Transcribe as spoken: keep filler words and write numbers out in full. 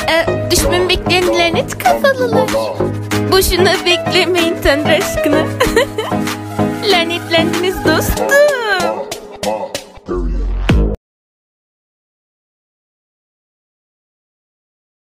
Ee, düşman bekleyen lanet kafalılar. Boşuna beklemeyin Tanrı aşkına. Lanetlendiniz